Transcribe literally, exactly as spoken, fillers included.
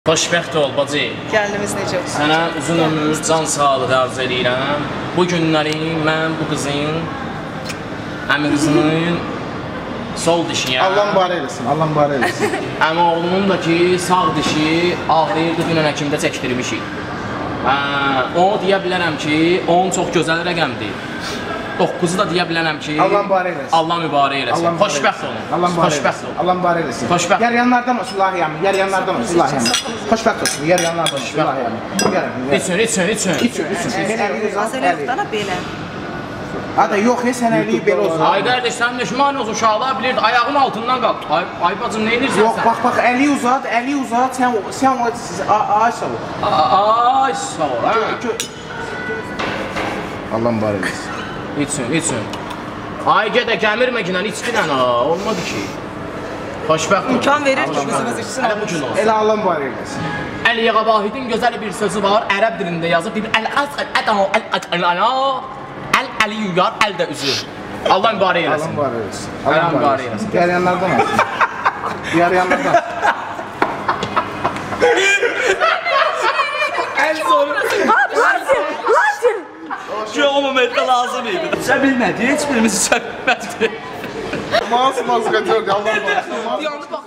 Xoşbəxt ol, bacı. Gəldiniz necə olsun? Sənə uzun ömür, can sağlığı arzu edirəm. Bu günləri mən bu qızın, əmi qızının sol dişiyəm. Allah mübarək eləsin, Allah mübarək eləsin. Əmi oğlumun da ki, sağ dişi ağrıyırdı, dünən həkimdə çəkdirmişik. Onu deyə bilərəm ki, onun çox gözəl rəqəmdir. doqquzu da deyə bilərəm ki, Allah mübarək eləsin. Allah mübarək eləsin. Xoşbəxt olun. Allah mübarək Xoşbəxt eləsin. olun. Allah mübarək eləsin. Xoşbəxt. Yarıyanlardan olsun lahiyəm, yarıyanlardan olsun lahiyəm. Xoşbəxt olsun, yarıyanlardan olsun lahiyəm. İçin, için, için. İçin, için. Azələ yoxdana belə. Ada yox, sən əliyi belə olsun. Ay qardaş, sən düşman olsun, uşaqlar bilirdi, ayağın altından qalq. Ay, ay bacım, nə edirsən sən? Yox, bax, bax, əli uzat, əli uzat, sən, sən o, ay sağ ol. Ay sağ ol, hə? Allah mübarək eləsin. İçin, için. Ay gedə gəmirmə ki, içkidən ha, olmadı ki. Xoşbəxt ol. İmkan verir ki, qızımız içsin. Hələ bu gün olsun. Elə Allah mübarək eləsin. Əli Yağabahidin gözəl bir sözü var, ərəb dilində yazıb, deyir, əl-əz, əl-ədahu, əl-əl-əl-əl, əl-əli yuyar, əl də üzür. Allah mübarək Allah eləsin. mübarək eləsin. Allah mübarək eləsin. Yarıyanlardan olsun. Yarıyanlardan. Ən sonra... Hasil, hasil. Ki o momentdə lazım idi. Sən bilmədi, heç birimizi sən bilmədi. Mas, mas, qaçırdı, Allah mübarək eləsin.